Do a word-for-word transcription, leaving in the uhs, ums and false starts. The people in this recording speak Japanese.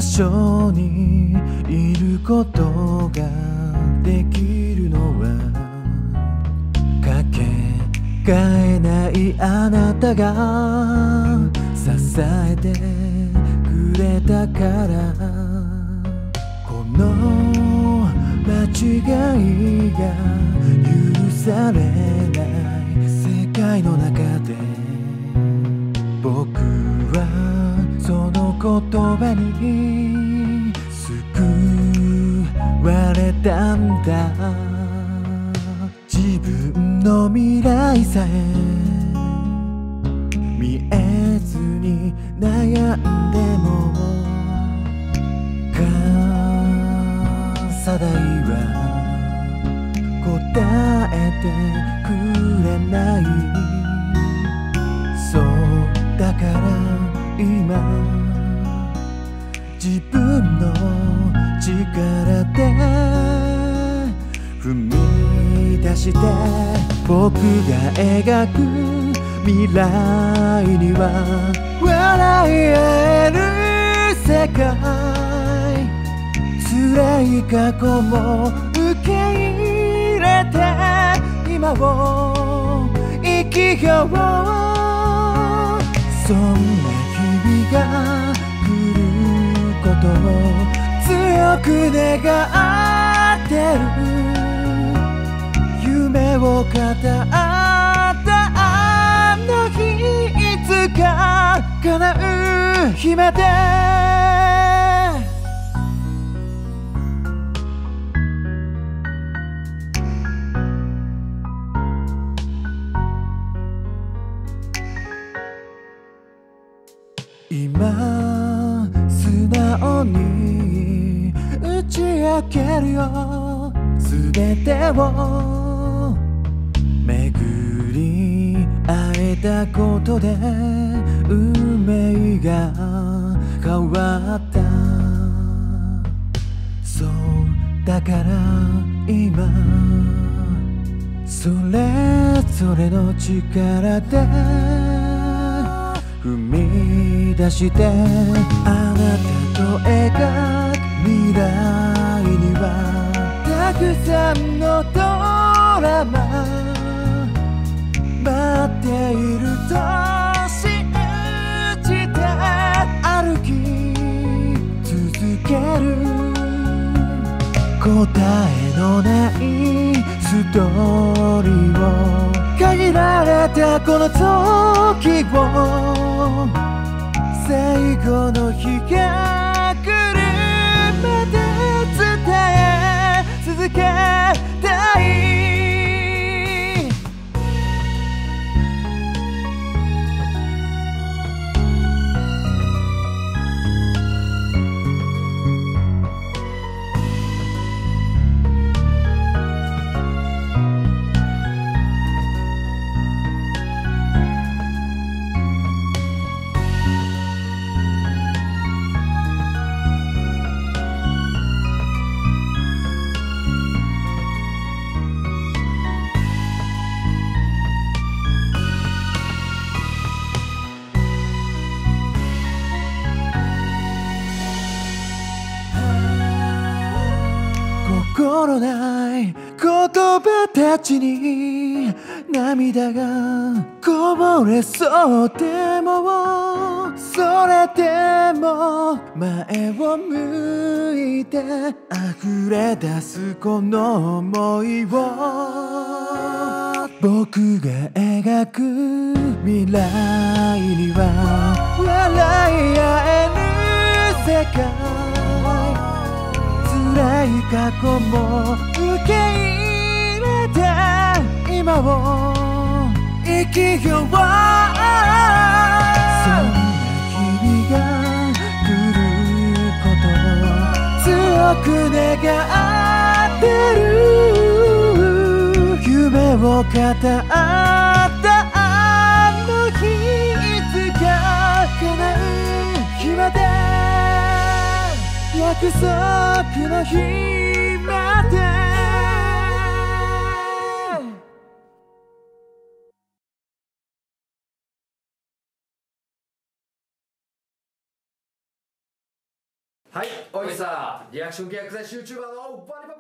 所にいることができるのはかけがえないあなたが支えてくれたから、この間違いが許されない世界の中で、僕はその言葉に救われたんだ。自分の未来さえ見えずに悩んでも傘代は答えてくれない。そうだから今自分の力で踏み出して、僕が描く未来には笑い合える世界、辛い過去も受け入れて今を生きよう。そんな日々が来ることを強く願ってる。夢を語ったあの日、いつか叶う日まで。今素直に打ち明けるよ、すべてを巡り会えたことで運命が変わった。そうだから今それぞれの力で踏み出して、あなたと描く未来にはたくさんのドラマ待っていると信じて歩き続ける。答えのないストーリーを、限られたこの時を最後の日が来るまで伝え続けたい。心ない言葉たちに涙がこぼれそうでも、それでも前を向いて溢れ出すこの想いを、僕が描く未来には笑い合える世界、辛い過去も受け入れて今を生きよう。そんな日々が来ることを強く願ってる。夢を語ったあの日、いつか叶う日まで、約束の日まで。 はい、おいさリアクション系薬剤師 YouTuber のワディポップ